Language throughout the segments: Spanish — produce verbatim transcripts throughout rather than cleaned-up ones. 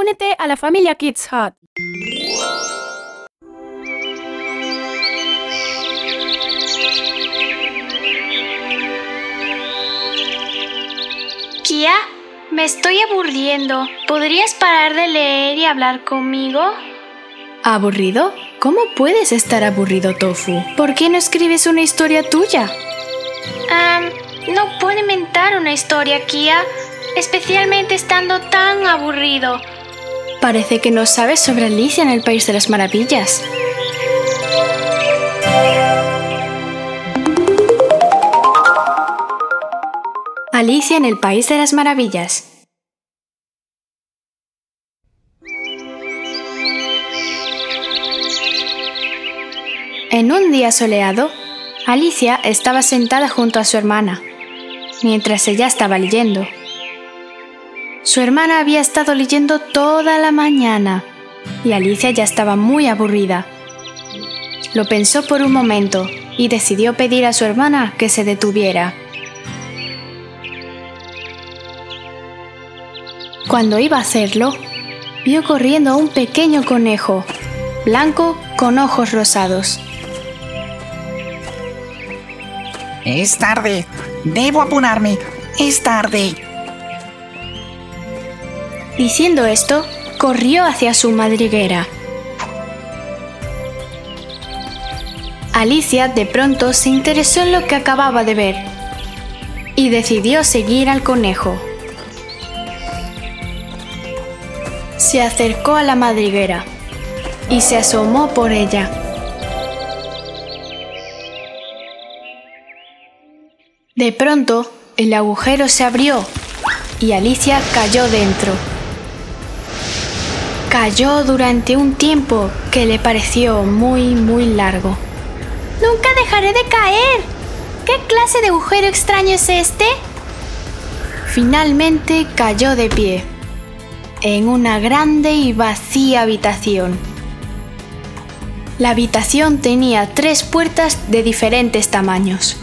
únete a la familia Kids Hut. Kia, me estoy aburriendo. ¿Podrías parar de leer y hablar conmigo? ¿Aburrido? ¿Cómo puedes estar aburrido, Tofu? ¿Por qué no escribes una historia tuya? Um, no puedo inventar una historia, Kia, especialmente estando tan aburrido. Parece que no sabes sobre Alicia en el País de las Maravillas. Alicia en el País de las Maravillas. En un día soleado, Alicia estaba sentada junto a su hermana, mientras ella estaba leyendo. Su hermana había estado leyendo toda la mañana y Alicia ya estaba muy aburrida. Lo pensó por un momento y decidió pedir a su hermana que se detuviera. Cuando iba a hacerlo, vio corriendo a un pequeño conejo, blanco con ojos rosados. Es tarde. Debo apurarme. Es tarde. Diciendo esto, corrió hacia su madriguera. Alicia de pronto se interesó en lo que acababa de ver y decidió seguir al conejo. Se acercó a la madriguera y se asomó por ella. De pronto, el agujero se abrió y Alicia cayó dentro. Cayó durante un tiempo que le pareció muy, muy largo. ¡Nunca dejaré de caer! ¿Qué clase de agujero extraño es este? Finalmente cayó de pie, en una grande y vacía habitación. La habitación tenía tres puertas de diferentes tamaños.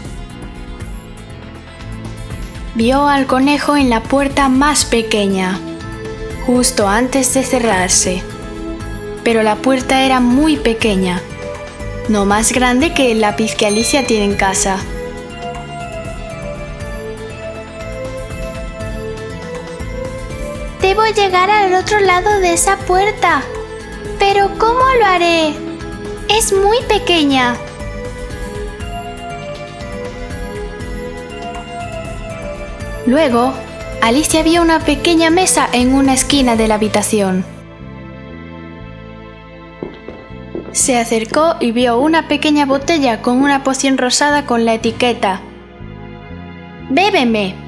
Vio al conejo en la puerta más pequeña, justo antes de cerrarse. Pero la puerta era muy pequeña, no más grande que el lápiz que Alicia tiene en casa. Debo llegar al otro lado de esa puerta. ¿Pero cómo lo haré? Es muy pequeña. Luego, Alicia vio una pequeña mesa en una esquina de la habitación. Se acercó y vio una pequeña botella con una poción rosada con la etiqueta ¡Bébeme!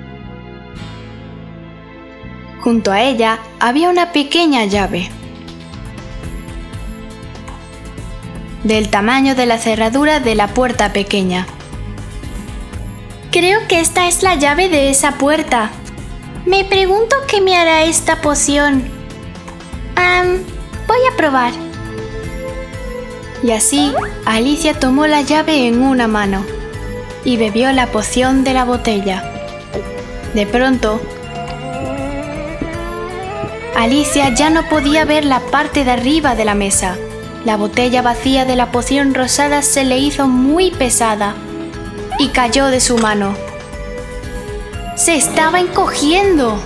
Junto a ella había una pequeña llave, del tamaño de la cerradura de la puerta pequeña. Creo que esta es la llave de esa puerta. Me pregunto qué me hará esta poción. Um, voy a probar. Y así, Alicia tomó la llave en una mano y bebió la poción de la botella. De pronto, Alicia ya no podía ver la parte de arriba de la mesa. La botella vacía de la poción rosada se le hizo muy pesada y cayó de su mano. ¡Se estaba encogiendo!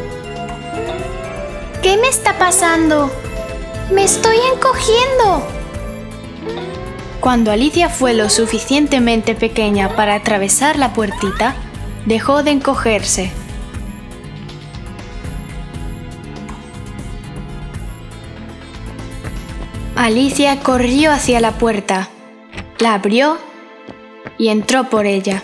¿Qué me está pasando? ¡Me estoy encogiendo! Cuando Alicia fue lo suficientemente pequeña para atravesar la puertita, dejó de encogerse. Alicia corrió hacia la puerta, la abrió y entró por ella.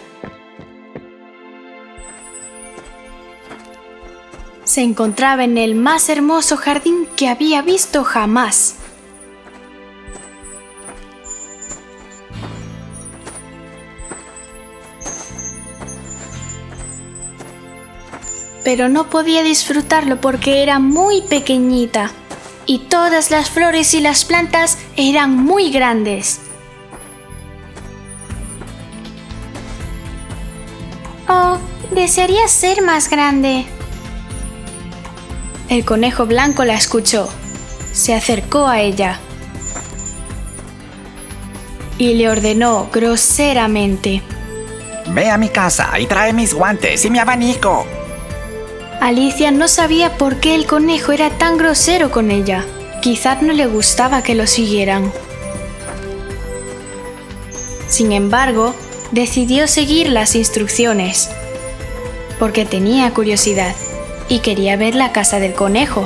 Se encontraba en el más hermoso jardín que había visto jamás. Pero no podía disfrutarlo porque era muy pequeñita y todas las flores y las plantas eran muy grandes. Oh, desearía ser más grande. El conejo blanco la escuchó. Se acercó a ella y le ordenó groseramente: Ve a mi casa y trae mis guantes y mi abanico. Alicia no sabía por qué el conejo era tan grosero con ella. Quizás no le gustaba que lo siguieran. Sin embargo, decidió seguir las instrucciones, porque tenía curiosidad y quería ver la casa del conejo.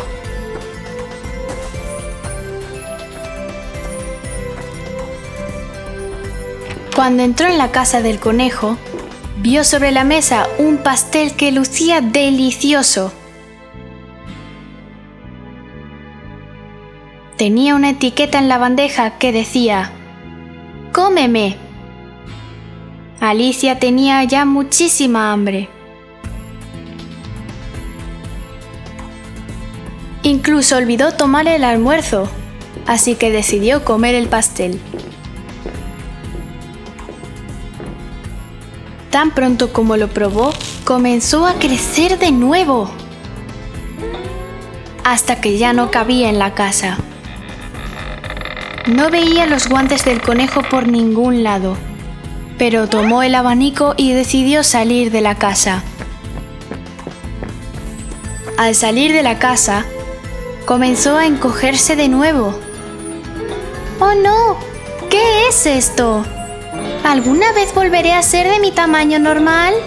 Cuando entró en la casa del conejo, vio sobre la mesa un pastel que lucía delicioso. Tenía una etiqueta en la bandeja que decía: ¡Cómeme! Alicia tenía ya muchísima hambre. Incluso olvidó tomar el almuerzo, así que decidió comer el pastel. Tan pronto como lo probó, comenzó a crecer de nuevo, hasta que ya no cabía en la casa. No veía los guantes del conejo por ningún lado, pero tomó el abanico y decidió salir de la casa. Al salir de la casa, comenzó a encogerse de nuevo. ¡Oh no! ¿Qué es esto? ¿Alguna vez volveré a ser de mi tamaño normal?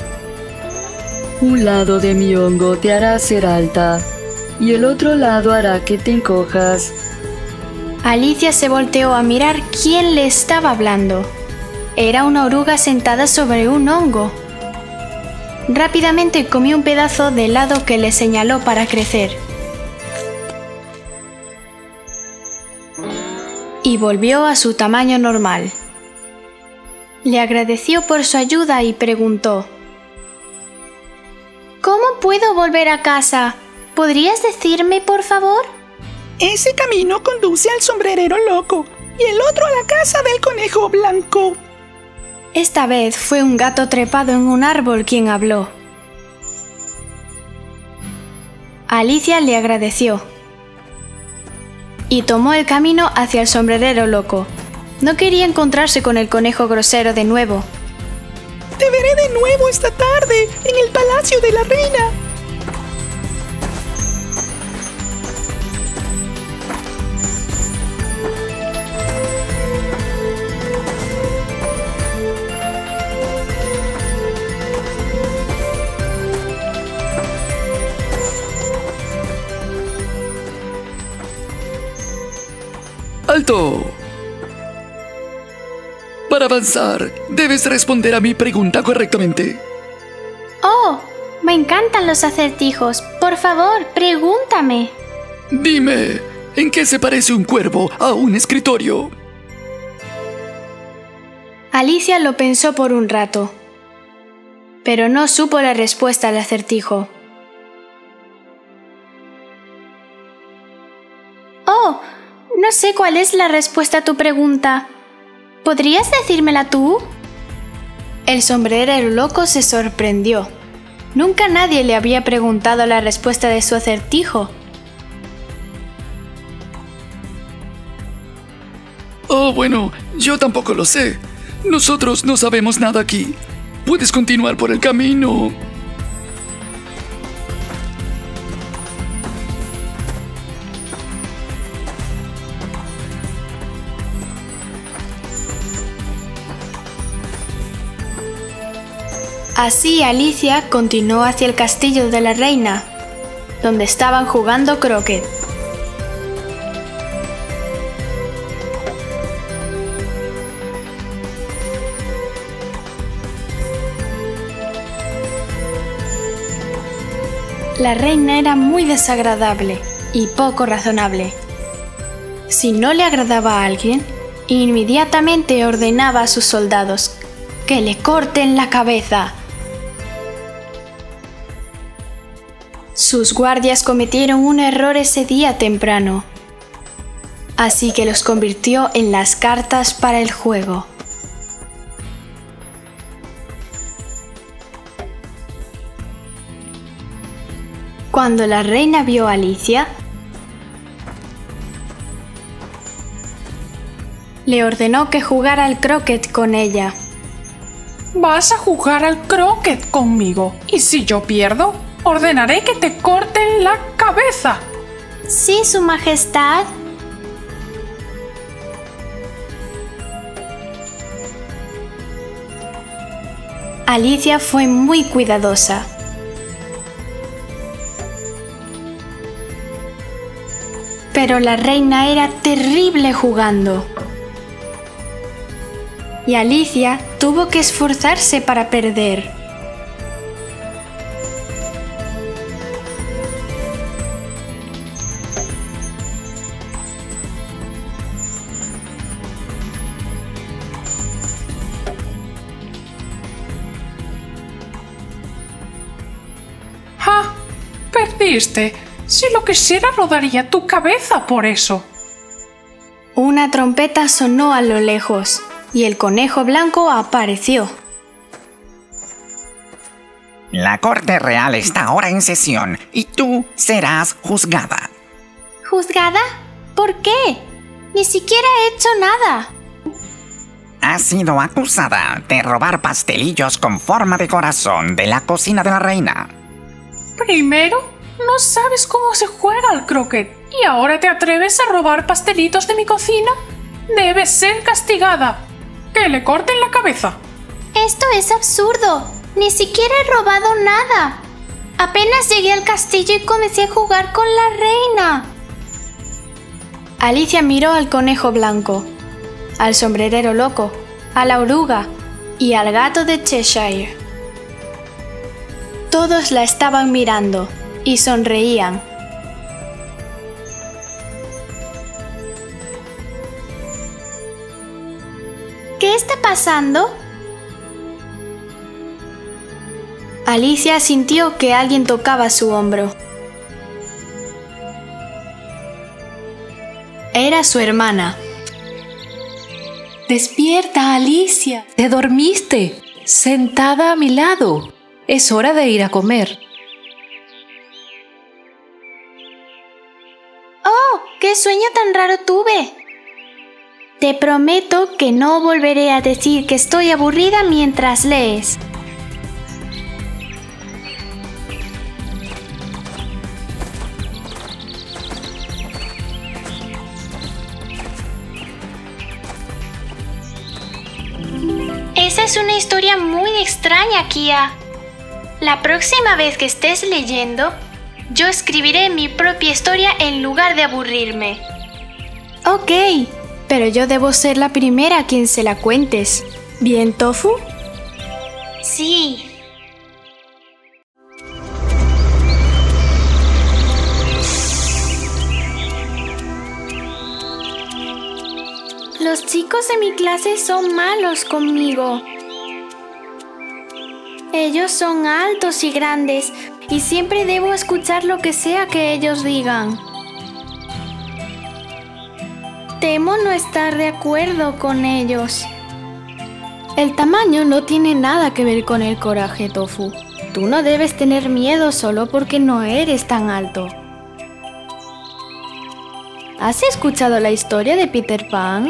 Un lado de mi hongo te hará ser alta y el otro lado hará que te encojas. Alicia se volteó a mirar quién le estaba hablando. Era una oruga sentada sobre un hongo. Rápidamente comió un pedazo del lado que le señaló para crecer. Y volvió a su tamaño normal. Le agradeció por su ayuda y preguntó: ¿Cómo puedo volver a casa? ¿Podrías decirme, por favor? Ese camino conduce al sombrerero loco y el otro a la casa del conejo blanco. Esta vez fue un gato trepado en un árbol quien habló. Alicia le agradeció y tomó el camino hacia el sombrerero loco. No quería encontrarse con el conejo grosero de nuevo. Te veré de nuevo esta tarde en el palacio de la reina. ¡Alto! Para avanzar, debes responder a mi pregunta correctamente. ¡Oh! Me encantan los acertijos. Por favor, pregúntame. Dime, ¿en qué se parece un cuervo a un escritorio? Alicia lo pensó por un rato, pero no supo la respuesta al acertijo. ¡Oh! No sé cuál es la respuesta a tu pregunta. ¿Podrías decírmela tú? El sombrerero loco se sorprendió. Nunca nadie le había preguntado la respuesta de su acertijo. Oh, bueno, yo tampoco lo sé. Nosotros no sabemos nada aquí. Puedes continuar por el camino. Así Alicia continuó hacia el castillo de la reina, donde estaban jugando croquet. La reina era muy desagradable y poco razonable. Si no le agradaba a alguien, inmediatamente ordenaba a sus soldados que le corten la cabeza. Sus guardias cometieron un error ese día temprano, así que los convirtió en las cartas para el juego. Cuando la reina vio a Alicia, le ordenó que jugara al croquet con ella. Vas a jugar al croquet conmigo, y si yo pierdo, ordenaré que te corten la cabeza. Sí, Su Majestad. Alicia fue muy cuidadosa. Pero la reina era terrible jugando. Y Alicia tuvo que esforzarse para perder. ¡Ja! Perdiste. Si lo quisiera, rodaría tu cabeza por eso. Una trompeta sonó a lo lejos y el conejo blanco apareció. La corte real está ahora en sesión y tú serás juzgada. ¿Juzgada? ¿Por qué? Ni siquiera he hecho nada. Has sido acusada de robar pastelillos con forma de corazón de la cocina de la reina. Primero, no sabes cómo se juega al croquet y ahora te atreves a robar pastelitos de mi cocina. Debes ser castigada. ¡Que le corten la cabeza! Esto es absurdo. Ni siquiera he robado nada. Apenas llegué al castillo y comencé a jugar con la reina. Alicia miró al conejo blanco, al sombrerero loco, a la oruga y al gato de Cheshire. Todos la estaban mirando y sonreían. ¿Qué está pasando? Alicia sintió que alguien tocaba su hombro. Era su hermana. Despierta, Alicia. Te dormiste. Sentada a mi lado. Es hora de ir a comer. ¡Oh! ¡Qué sueño tan raro tuve! Te prometo que no volveré a decir que estoy aburrida mientras lees. Esa es una historia muy extraña, Kia. La próxima vez que estés leyendo, yo escribiré mi propia historia en lugar de aburrirme. Ok, pero yo debo ser la primera a quien se la cuentes. ¿Bien, Tofu? Sí. Los chicos de mi clase son malos conmigo. Ellos son altos y grandes y siempre debo escuchar lo que sea que ellos digan. Temo no estar de acuerdo con ellos. El tamaño no tiene nada que ver con el coraje, Tofu. Tú no debes tener miedo solo porque no eres tan alto. ¿Has escuchado la historia de Peter Pan?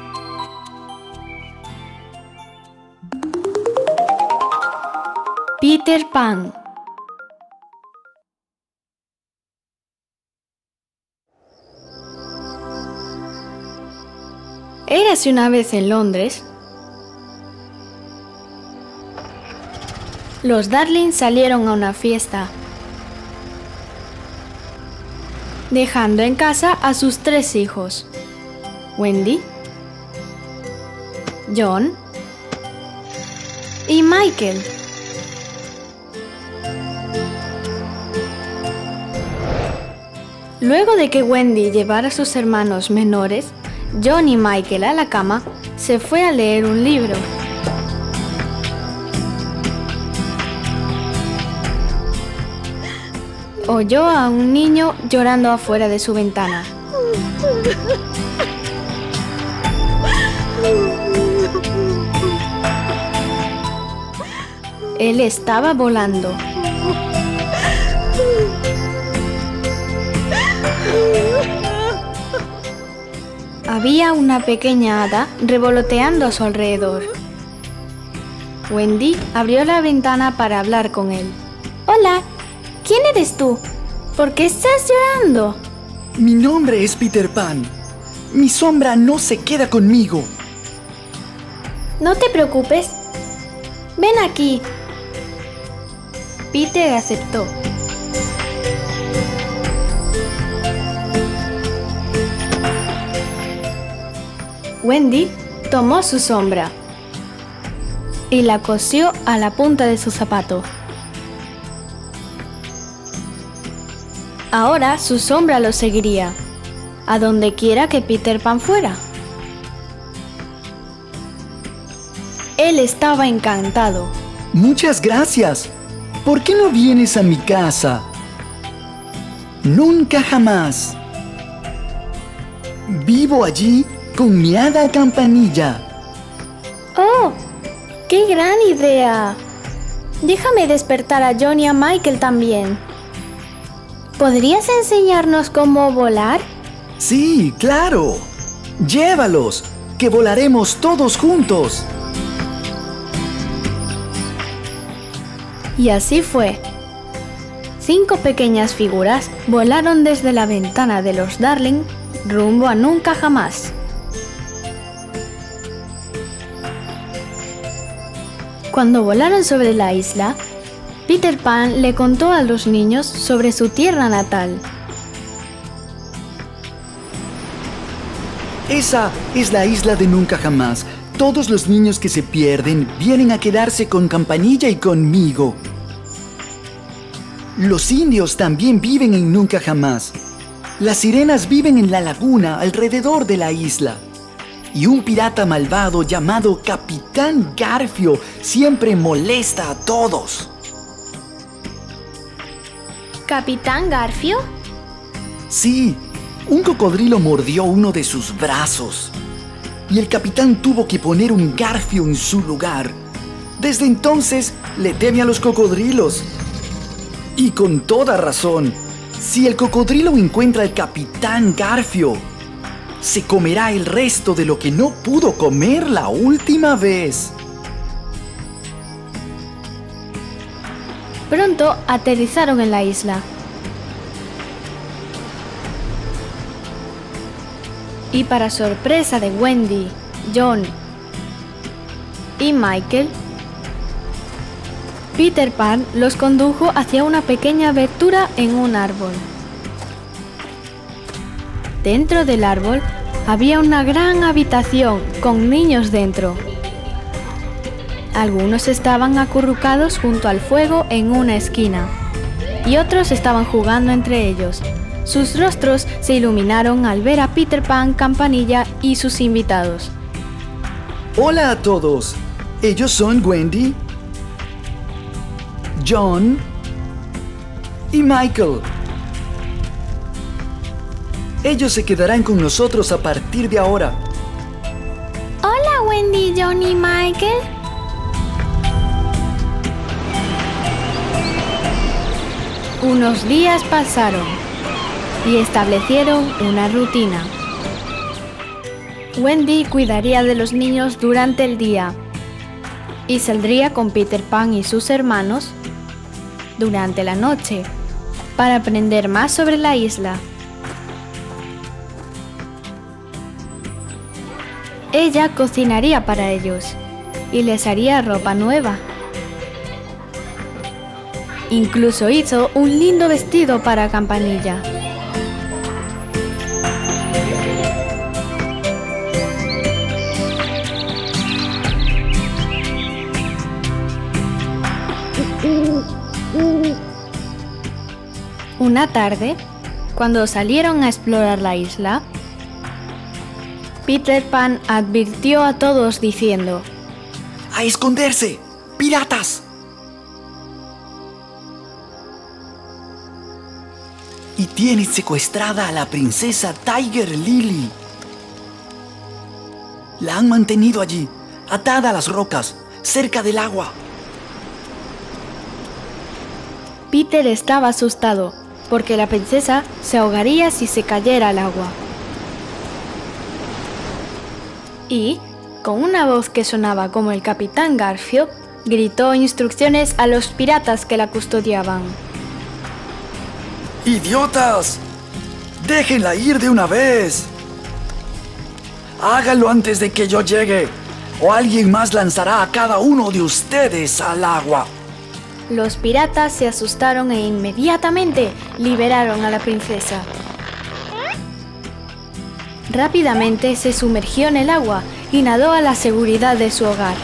Peter Pan. Érase una vez en Londres. Los Darlings salieron a una fiesta, dejando en casa a sus tres hijos, Wendy, John y Michael. Luego de que Wendy llevara a sus hermanos menores, John y Michael a la cama, se fue a leer un libro. Oyó a un niño llorando afuera de su ventana. Él estaba volando. había una pequeña hada revoloteando a su alrededor. Wendy abrió la ventana para hablar con él. Hola, ¿quién eres tú? ¿Por qué estás llorando? Mi nombre es Peter Pan. Mi sombra no se queda conmigo. No te preocupes. Ven aquí. Peter aceptó. Wendy tomó su sombra y la cosió a la punta de su zapato. Ahora su sombra lo seguiría, a donde quiera que Peter Pan fuera. Él estaba encantado. Muchas gracias. ¿Por qué no vienes a mi casa? Nunca jamás. Vivo allí con mi hada Campanilla. ¡Oh! ¡Qué gran idea! Déjame despertar a John y a Michael también. ¿Podrías enseñarnos cómo volar? Sí, claro. Llévalos, que volaremos todos juntos. Y así fue. Cinco pequeñas figuras volaron desde la ventana de los Darling rumbo a Nunca Jamás. Cuando volaron sobre la isla, Peter Pan le contó a los niños sobre su tierra natal. Esa es la isla de Nunca Jamás. Todos los niños que se pierden vienen a quedarse con Campanilla y conmigo. Los indios también viven en Nunca Jamás. Las sirenas viven en la laguna alrededor de la isla. Y un pirata malvado llamado Capitán Garfio siempre molesta a todos. ¿Capitán Garfio? Sí, un cocodrilo mordió uno de sus brazos. Y el capitán tuvo que poner un garfio en su lugar. Desde entonces le teme a los cocodrilos. Y con toda razón, si el cocodrilo encuentra al Capitán Garfio, se comerá el resto de lo que no pudo comer la última vez. Pronto aterrizaron en la isla. Y para sorpresa de Wendy, John y Michael, Peter Pan los condujo hacia una pequeña abertura en un árbol. Dentro del árbol había una gran habitación con niños dentro. Algunos estaban acurrucados junto al fuego en una esquina y otros estaban jugando entre ellos. Sus rostros se iluminaron al ver a Peter Pan, Campanilla y sus invitados. Hola a todos. Ellos son Wendy, John y Michael. Ellos se quedarán con nosotros a partir de ahora. Hola, Wendy, John y Michael. Unos días pasaron y establecieron una rutina. Wendy cuidaría de los niños durante el día y saldría con Peter Pan y sus hermanos durante la noche para aprender más sobre la isla. Ella cocinaría para ellos y les haría ropa nueva. Incluso hizo un lindo vestido para Campanilla. Una tarde, cuando salieron a explorar la isla, Peter Pan advirtió a todos diciendo: ¡A esconderse! ¡Piratas! Y tienen secuestrada a la princesa Tiger Lily. La han mantenido allí, atada a las rocas, cerca del agua. Peter estaba asustado, porque la princesa se ahogaría si se cayera al agua. y, con una voz que sonaba como el Capitán Garfio, gritó instrucciones a los piratas que la custodiaban. ¡Idiotas! ¡Déjenla ir de una vez! ¡Háganlo antes de que yo llegue! ¡O alguien más lanzará a cada uno de ustedes al agua! Los piratas se asustaron e inmediatamente liberaron a la princesa. Rápidamente se sumergió en el agua y nadó a la seguridad de su hogar.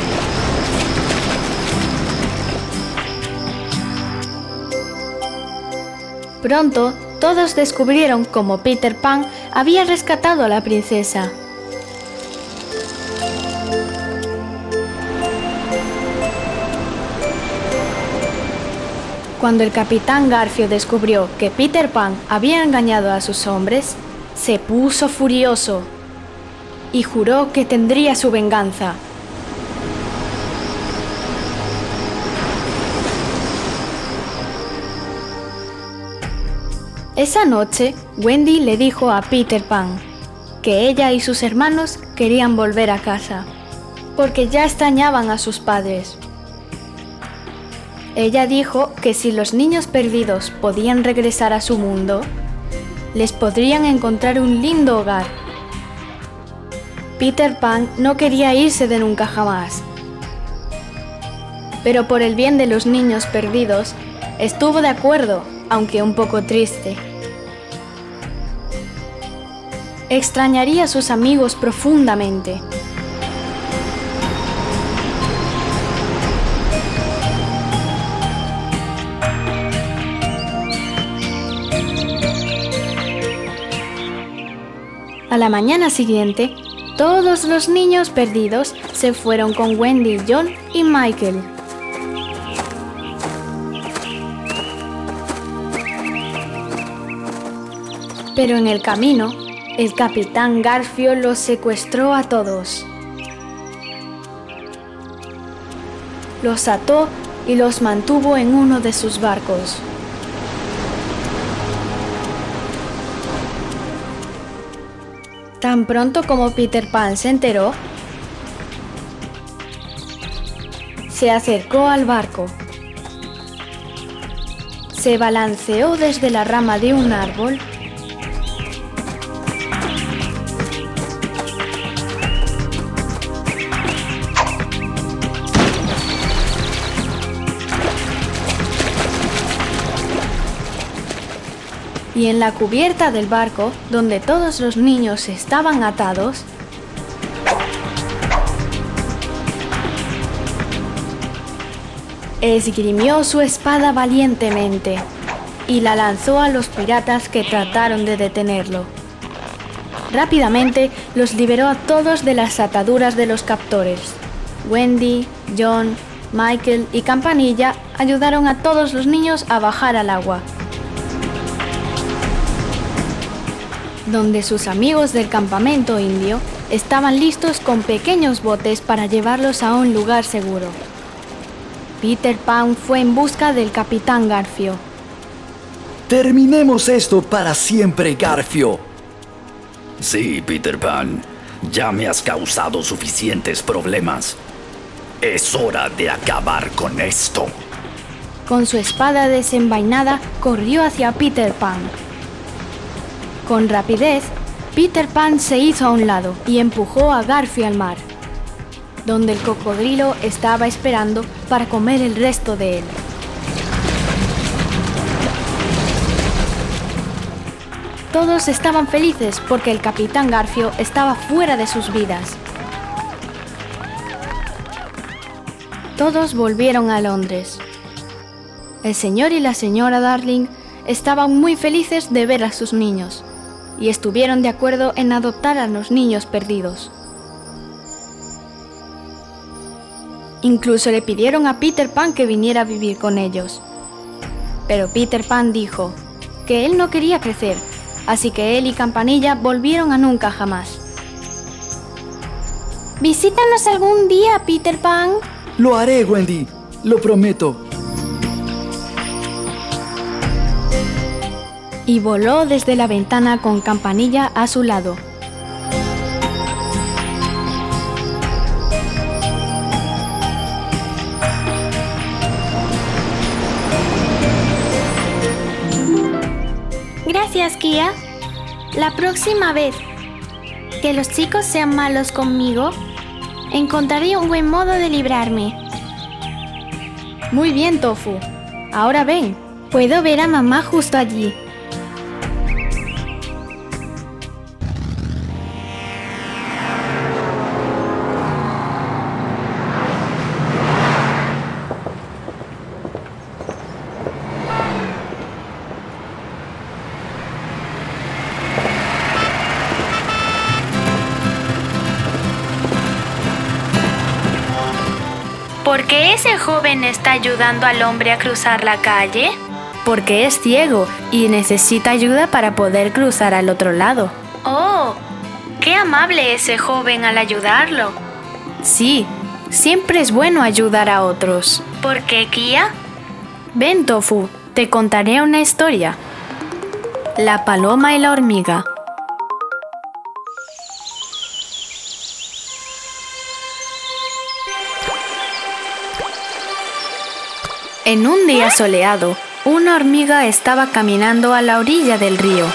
Pronto, todos descubrieron cómo Peter Pan había rescatado a la princesa. Cuando el Capitán Garfio descubrió que Peter Pan había engañado a sus hombres, se puso furioso y juró que tendría su venganza. Esa noche, Wendy le dijo a Peter Pan que ella y sus hermanos querían volver a casa, porque ya extrañaban a sus padres. Ella dijo que si los niños perdidos podían regresar a su mundo, les podrían encontrar un lindo hogar. Peter Pan no quería irse de nunca jamás, pero por el bien de los niños perdidos, estuvo de acuerdo, aunque un poco triste. Extrañaría a sus amigos profundamente. A la mañana siguiente, todos los niños perdidos se fueron con Wendy, John y Michael. Pero en el camino, el Capitán Garfio los secuestró a todos. Los ató y los mantuvo en uno de sus barcos. Tan pronto como Peter Pan se enteró, se acercó al barco, se balanceó desde la rama de un árbol y en la cubierta del barco, donde todos los niños estaban atados, esgrimió su espada valientemente y la lanzó a los piratas que trataron de detenerlo. Rápidamente los liberó a todos de las ataduras de los captores. Wendy, John, Michael y Campanilla ayudaron a todos los niños a bajar al agua, donde sus amigos del campamento indio estaban listos con pequeños botes para llevarlos a un lugar seguro. Peter Pan fue en busca del Capitán Garfio. Terminemos esto para siempre, Garfio. Sí, Peter Pan, ya me has causado suficientes problemas. Es hora de acabar con esto. Con su espada desenvainada, corrió hacia Peter Pan. Con rapidez, Peter Pan se hizo a un lado y empujó a Garfio al mar, donde el cocodrilo estaba esperando para comer el resto de él. Todos estaban felices porque el Capitán Garfio estaba fuera de sus vidas. Todos volvieron a Londres. El señor y la señora Darling estaban muy felices de ver a sus niños y estuvieron de acuerdo en adoptar a los niños perdidos. Incluso le pidieron a Peter Pan que viniera a vivir con ellos. Pero Peter Pan dijo que él no quería crecer, así que él y Campanilla volvieron a nunca jamás. Visítanos algún día, Peter Pan. Lo haré, Wendy. Lo prometo. Y voló desde la ventana con Campanilla a su lado. Gracias, Kia. La próxima vez que los chicos sean malos conmigo, encontraré un buen modo de librarme. Muy bien, Tofu. Ahora ven, puedo ver a mamá justo allí. ¿Por qué ese joven está ayudando al hombre a cruzar la calle? Porque es ciego y necesita ayuda para poder cruzar al otro lado. ¡Oh! ¡Qué amable ese joven al ayudarlo! Sí, siempre es bueno ayudar a otros. ¿Por qué, Kia? Ven, Tofu, te contaré una historia. La paloma y la hormiga. En un día soleado, una hormiga estaba caminando a la orilla del río.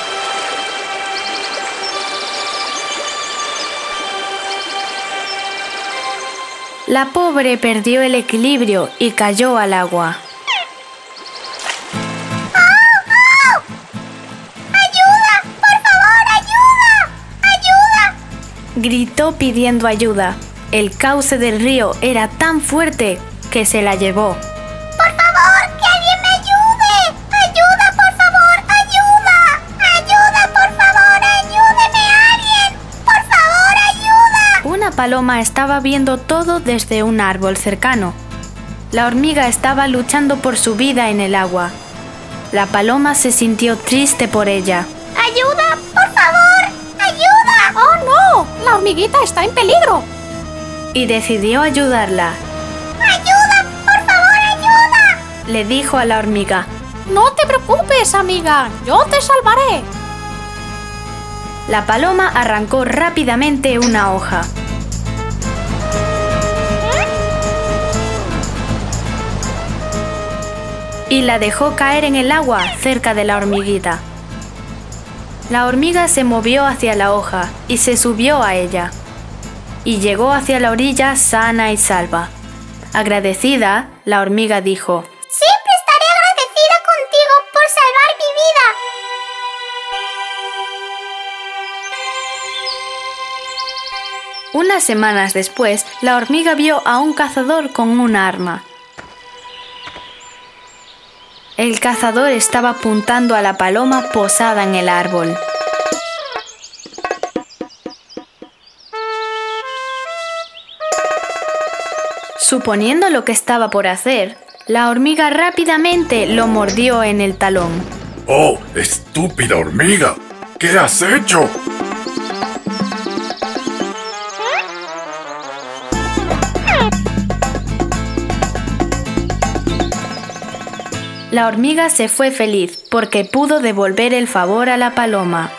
La pobre perdió el equilibrio y cayó al agua. ¡Ayuda! ¡Por favor, ayuda! ¡Ayuda! Gritó pidiendo ayuda. El cauce del río era tan fuerte que se la llevó. ¡Por favor, que alguien me ayude! ¡Ayuda, por favor! ¡Ayuda! ¡Ayuda, por favor! ¡Ayúdeme a alguien! ¡Por favor, ayuda! Una paloma estaba viendo todo desde un árbol cercano. La hormiga estaba luchando por su vida en el agua. La paloma se sintió triste por ella. ¡Ayuda, por favor! ¡Ayuda! ¡Oh, no! ¡La hormiguita está en peligro! Y decidió ayudarla. ¡Ayuda, por favor, ayuda! Le dijo a la hormiga. No te preocupes, amiga, yo te salvaré. La paloma arrancó rápidamente una hoja. Y la dejó caer en el agua cerca de la hormiguita. La hormiga se movió hacia la hoja y se subió a ella. Y llegó hacia la orilla sana y salva. Agradecida, la hormiga dijo: Siempre estaré agradecida contigo por salvar mi vida. Unas semanas después, la hormiga vio a un cazador con un arma. El cazador estaba apuntando a la paloma posada en el árbol. Suponiendo lo que estaba por hacer, la hormiga rápidamente lo mordió en el talón. ¡Oh, estúpida hormiga! ¿Qué has hecho? La hormiga se fue feliz porque pudo devolver el favor a la paloma.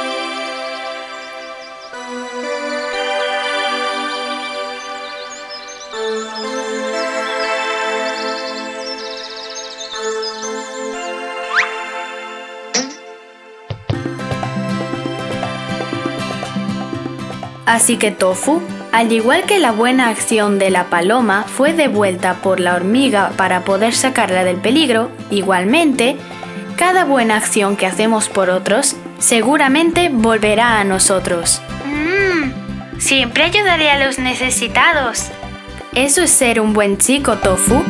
Así que Tofu, al igual que la buena acción de la paloma fue devuelta por la hormiga para poder sacarla del peligro, igualmente, cada buena acción que hacemos por otros seguramente volverá a nosotros. Mmm, siempre ayudaré a los necesitados. ¿Eso es ser un buen chico, Tofu?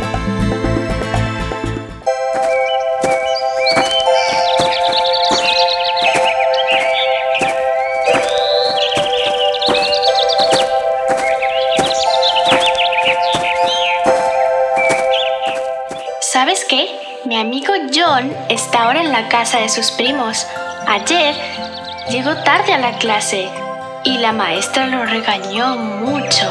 ¿Sabes qué? Mi amigo John está ahora en la casa de sus primos. Ayer llegó tarde a la clase y la maestra lo regañó mucho.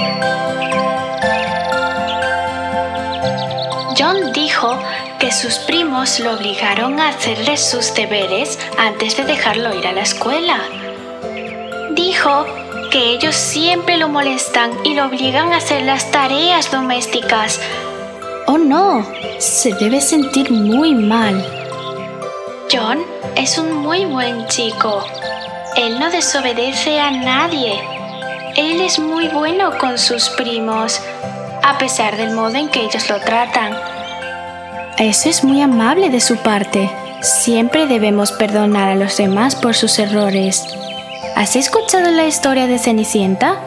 John dijo que sus primos lo obligaron a hacerle sus deberes antes de dejarlo ir a la escuela. Dijo que ellos siempre lo molestan y lo obligan a hacer las tareas domésticas. ¡Oh no! Se debe sentir muy mal. John es un muy buen chico. Él no desobedece a nadie. Él es muy bueno con sus primos, a pesar del modo en que ellos lo tratan. Eso es muy amable de su parte. Siempre debemos perdonar a los demás por sus errores. ¿Has escuchado la historia de Cenicienta?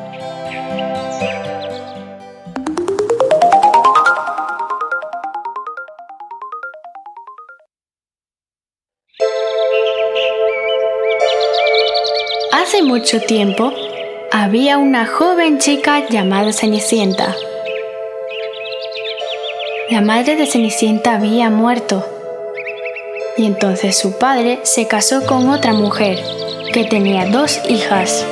Hace mucho tiempo, había una joven chica llamada Cenicienta. La madre de Cenicienta había muerto, y entonces su padre se casó con otra mujer, que tenía dos hijas.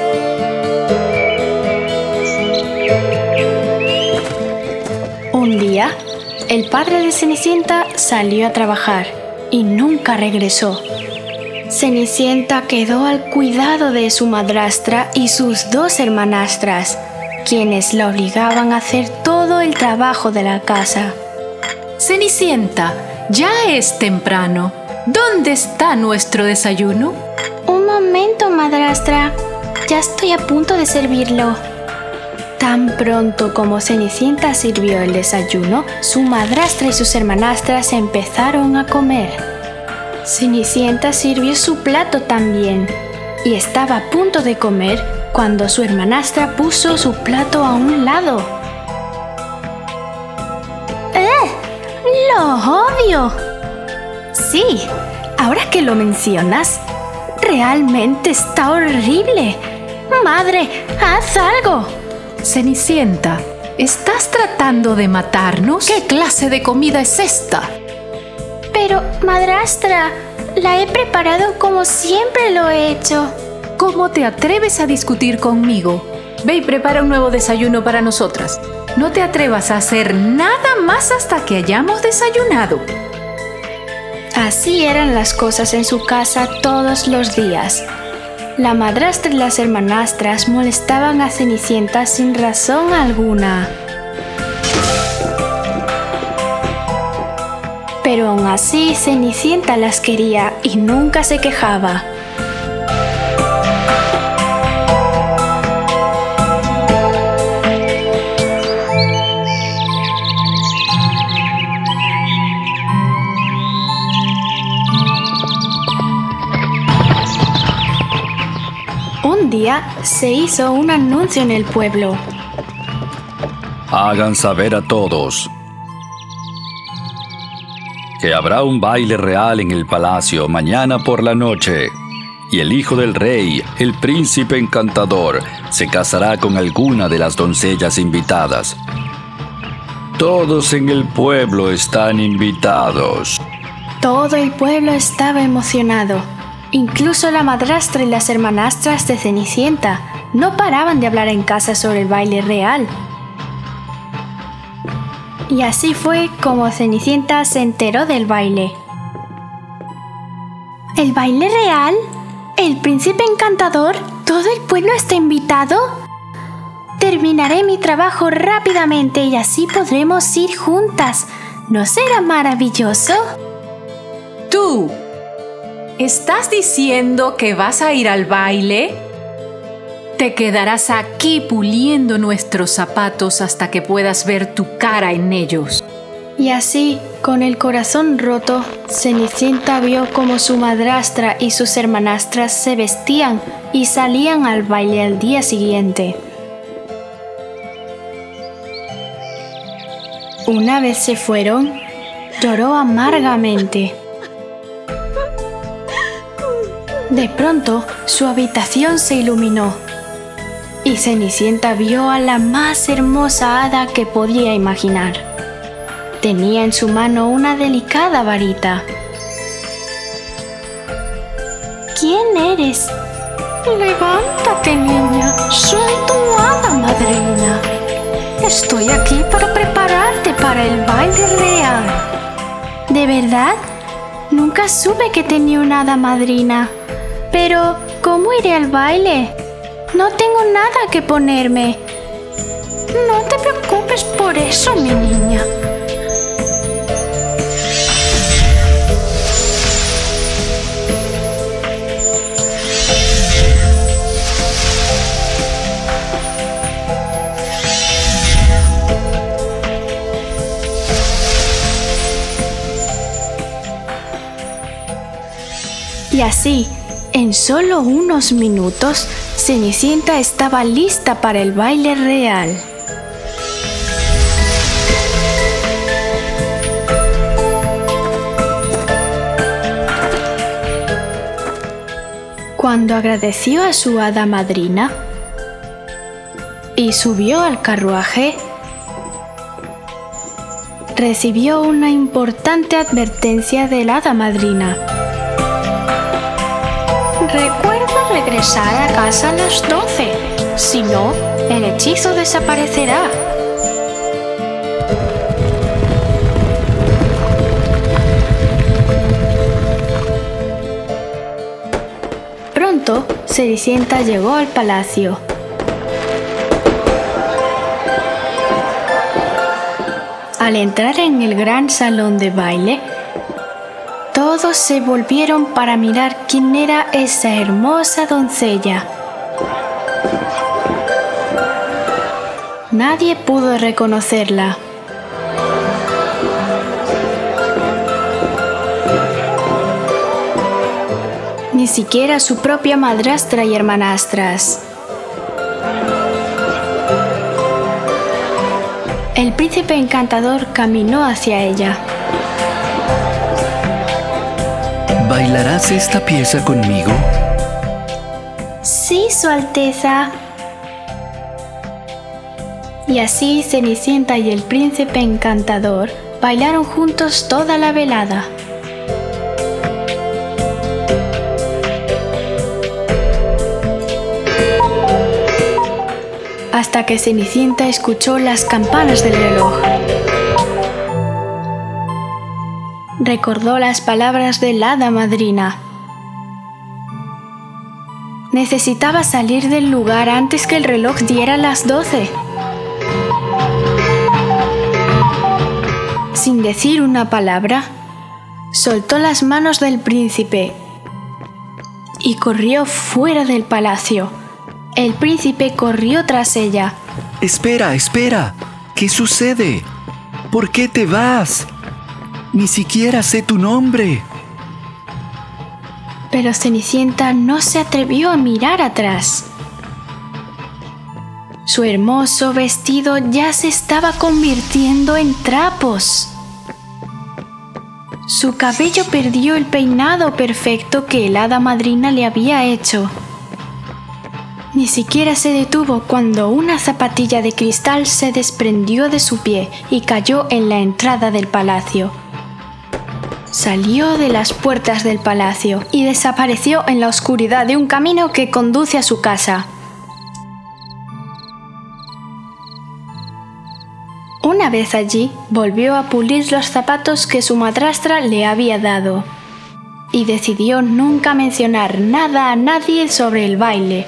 Un día, el padre de Cenicienta salió a trabajar y nunca regresó. Cenicienta quedó al cuidado de su madrastra y sus dos hermanastras, quienes la obligaban a hacer todo el trabajo de la casa. Cenicienta, ya es temprano. ¿Dónde está nuestro desayuno? Un momento, madrastra. Ya estoy a punto de servirlo. Tan pronto como Cenicienta sirvió el desayuno, su madrastra y sus hermanastras empezaron a comer. Cenicienta sirvió su plato también y estaba a punto de comer cuando su hermanastra puso su plato a un lado. ¡Eh! ¡Lo odio! Sí, ahora que lo mencionas, realmente está horrible. ¡Madre, haz algo! Cenicienta, ¿estás tratando de matarnos? ¿Qué clase de comida es esta? Pero, madrastra, la he preparado como siempre lo he hecho. ¿Cómo te atreves a discutir conmigo? Ve y prepara un nuevo desayuno para nosotras. No te atrevas a hacer nada más hasta que hayamos desayunado. Así eran las cosas en su casa todos los días. La madrastra y las hermanastras molestaban a Cenicienta sin razón alguna. Pero aún así Cenicienta las quería y nunca se quejaba. Un día se hizo un anuncio en el pueblo. Hagan saber a todos que habrá un baile real en el palacio mañana por la noche, y el hijo del rey, el príncipe encantador, se casará con alguna de las doncellas invitadas. Todos en el pueblo están invitados. Todo el pueblo estaba emocionado. Incluso la madrastra y las hermanastras de Cenicienta no paraban de hablar en casa sobre el baile real. Y así fue como Cenicienta se enteró del baile. ¿El baile real? ¿El príncipe encantador? ¿Todo el pueblo está invitado? Terminaré mi trabajo rápidamente y así podremos ir juntas. ¿No será maravilloso? ¡Tú! ¿Estás diciendo que vas a ir al baile? Te quedarás aquí puliendo nuestros zapatos hasta que puedas ver tu cara en ellos. Y así, con el corazón roto, Cenicienta vio cómo su madrastra y sus hermanastras se vestían y salían al baile al día siguiente. Una vez se fueron, lloró amargamente. De pronto, su habitación se iluminó y Cenicienta vio a la más hermosa hada que podía imaginar. Tenía en su mano una delicada varita. ¿Quién eres? Levántate, niña. Soy tu hada madrina. Estoy aquí para prepararte para el baile real. ¿De verdad? Nunca supe que tenía una hada madrina. Pero, ¿cómo iré al baile? No tengo nada que ponerme. No te preocupes por eso, mi niña. Y así, en solo unos minutos, Cenicienta estaba lista para el baile real. Cuando agradeció a su hada madrina y subió al carruaje, recibió una importante advertencia de la hada madrina. Recuerda regresar a casa a las doce, si no, el hechizo desaparecerá. Pronto, Cenicienta llegó al palacio. Al entrar en el gran salón de baile, todos se volvieron para mirar quién era esa hermosa doncella. Nadie pudo reconocerla. Ni siquiera su propia madrastra y hermanastras. El príncipe encantador caminó hacia ella. ¿Bailarás esta pieza conmigo? Sí, Su Alteza. Y así Cenicienta y el príncipe encantador bailaron juntos toda la velada. Hasta que Cenicienta escuchó las campanas del reloj. Recordó las palabras de la hada madrina. Necesitaba salir del lugar antes que el reloj diera las doce. Sin decir una palabra, soltó las manos del príncipe y corrió fuera del palacio. El príncipe corrió tras ella. Espera, espera. ¿Qué sucede? ¿Por qué te vas? Ni siquiera sé tu nombre. Pero Cenicienta no se atrevió a mirar atrás. Su hermoso vestido ya se estaba convirtiendo en trapos. Su cabello perdió el peinado perfecto que el hada madrina le había hecho. Ni siquiera se detuvo cuando una zapatilla de cristal se desprendió de su pie y cayó en la entrada del palacio. Salió de las puertas del palacio y desapareció en la oscuridad de un camino que conduce a su casa. Una vez allí, volvió a pulir los zapatos que su madrastra le había dado y decidió nunca mencionar nada a nadie sobre el baile.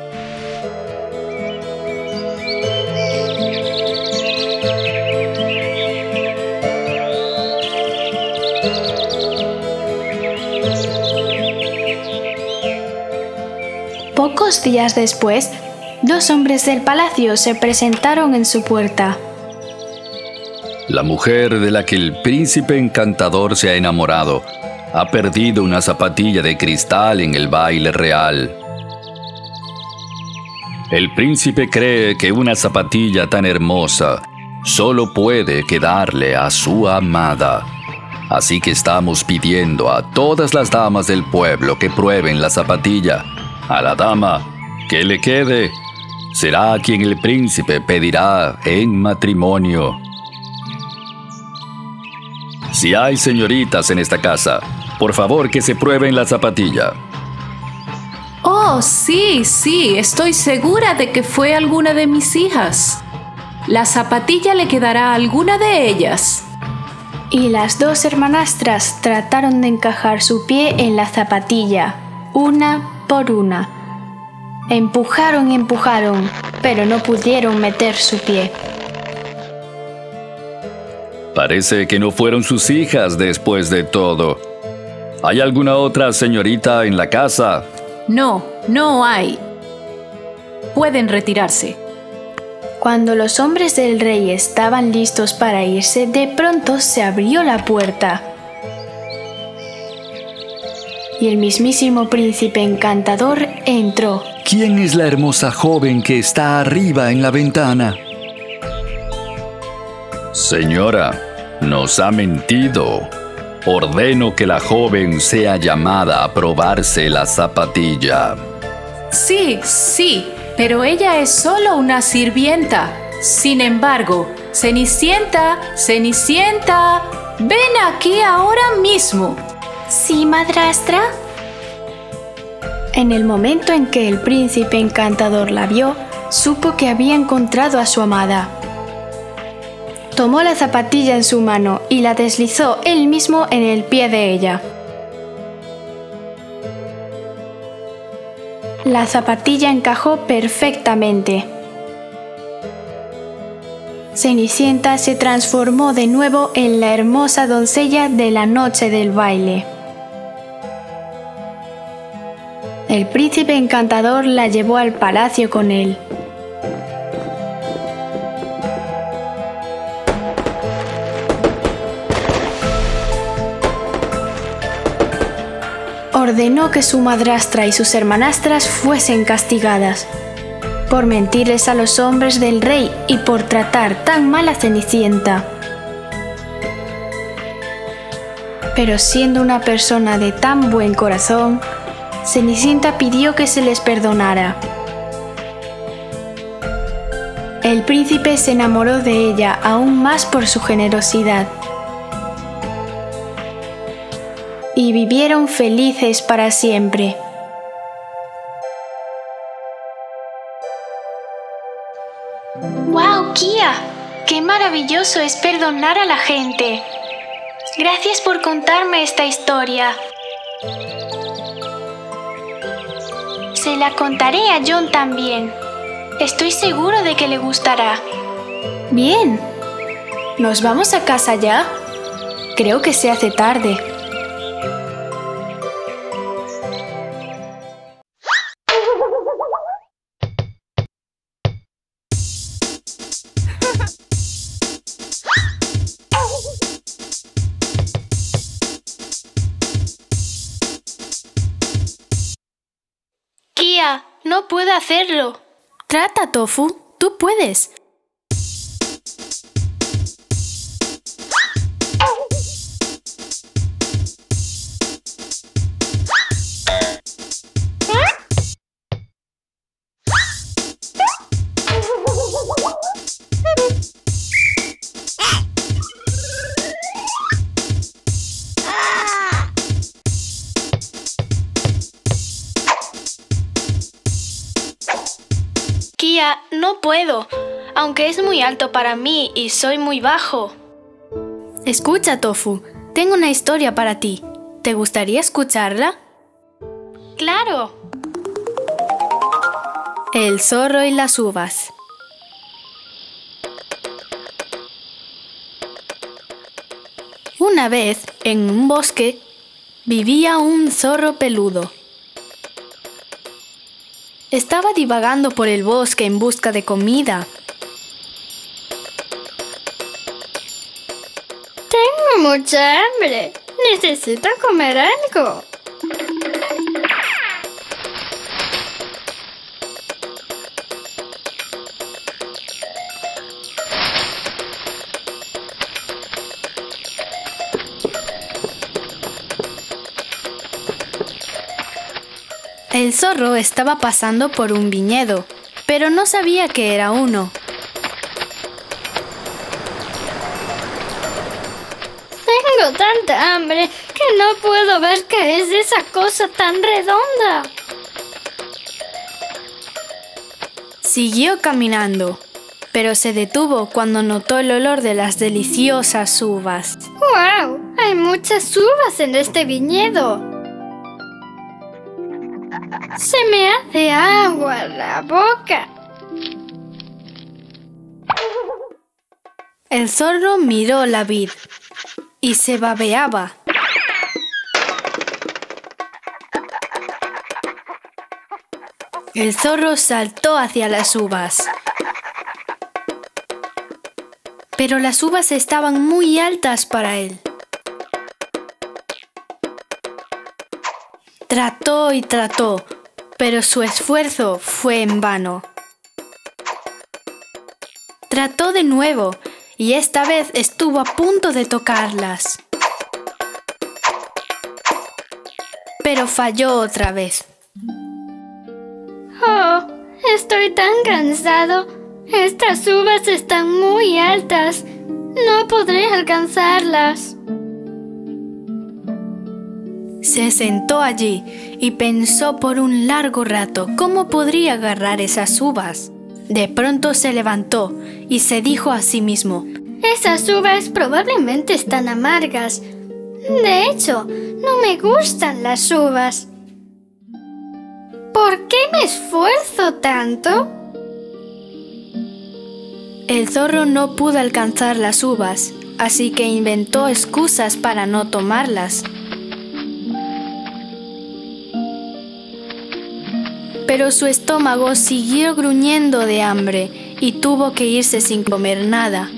Pocos días después, dos hombres del palacio se presentaron en su puerta. La mujer de la que el príncipe encantador se ha enamorado ha perdido una zapatilla de cristal en el baile real. El príncipe cree que una zapatilla tan hermosa solo puede quedarle a su amada. Así que estamos pidiendo a todas las damas del pueblo que prueben la zapatilla. A la dama que le quede será a quien el príncipe pedirá en matrimonio. Si hay señoritas en esta casa, por favor que se prueben la zapatilla. Oh, sí, sí, estoy segura de que fue alguna de mis hijas. La zapatilla le quedará a alguna de ellas. Y las dos hermanastras trataron de encajar su pie en la zapatilla, una por una. Empujaron y empujaron, pero no pudieron meter su pie. Parece que no fueron sus hijas después de todo. ¿Hay alguna otra señorita en la casa? No, no hay. Pueden retirarse. Cuando los hombres del rey estaban listos para irse, de pronto se abrió la puerta. y el mismísimo príncipe encantador entró. ¿Quién es la hermosa joven que está arriba en la ventana? Señora, nos ha mentido. Ordeno que la joven sea llamada a probarse la zapatilla. Sí, sí, pero ella es solo una sirvienta. Sin embargo, Cenicienta, Cenicienta, ven aquí ahora mismo. ¿Sí, madrastra? En el momento en que el príncipe encantador la vio, supo que había encontrado a su amada. Tomó la zapatilla en su mano y la deslizó él mismo en el pie de ella. La zapatilla encajó perfectamente. Cenicienta se transformó de nuevo en la hermosa doncella de la noche del baile. El príncipe encantador la llevó al palacio con él. Ordenó que su madrastra y sus hermanastras fuesen castigadas por mentirles a los hombres del rey y por tratar tan mal a Cenicienta. Pero siendo una persona de tan buen corazón, Cenicienta pidió que se les perdonara. El príncipe se enamoró de ella aún más por su generosidad. Y vivieron felices para siempre. ¡Wow, Kia! ¡Qué maravilloso es perdonar a la gente! Gracias por contarme esta historia. Se la contaré a John también. Estoy seguro de que le gustará. Bien. ¿Nos vamos a casa ya? Creo que se hace tarde. Kia, no puedo hacerlo. Trata, Tofu. Tú puedes. Kia, no puedo, aunque es muy alto para mí y soy muy bajo. Escucha, Tofu, tengo una historia para ti. ¿Te gustaría escucharla? ¡Claro! El zorro y las uvas. Una vez, en un bosque, vivía un zorro peludo. Estaba divagando por el bosque en busca de comida. Tengo mucha hambre. Necesito comer algo. El zorro estaba pasando por un viñedo, pero no sabía que era uno. Tengo tanta hambre que no puedo ver qué es esa cosa tan redonda. Siguió caminando, pero se detuvo cuando notó el olor de las deliciosas uvas. ¡Wow! Hay muchas uvas en este viñedo. Se me hace agua la boca. El zorro miró la vid y se babeaba. El zorro saltó hacia las uvas. Pero las uvas estaban muy altas para él. Trató y trató, pero su esfuerzo fue en vano. Trató de nuevo y esta vez estuvo a punto de tocarlas. Pero falló otra vez. Oh, estoy tan cansado. Estas uvas están muy altas. No podré alcanzarlas. Se sentó allí y pensó por un largo rato cómo podría agarrar esas uvas. De pronto se levantó y se dijo a sí mismo: esas uvas probablemente están amargas. De hecho, no me gustan las uvas. ¿Por qué me esfuerzo tanto? El zorro no pudo alcanzar las uvas, así que inventó excusas para no tomarlas. Pero su estómago siguió gruñendo de hambre y tuvo que irse sin comer nada.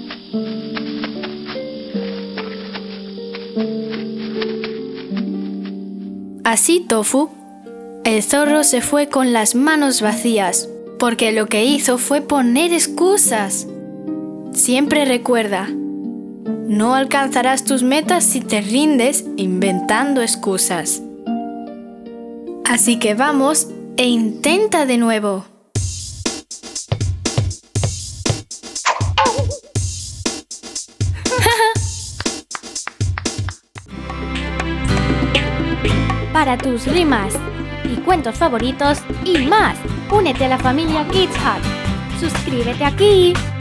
Así, Tofu, el zorro se fue con las manos vacías, porque lo que hizo fue poner excusas. Siempre recuerda, no alcanzarás tus metas si te rindes inventando excusas. Así que vamos e intenta de nuevo. Para tus rimas y cuentos favoritos y más, únete a la familia Kids Hut. Suscríbete aquí.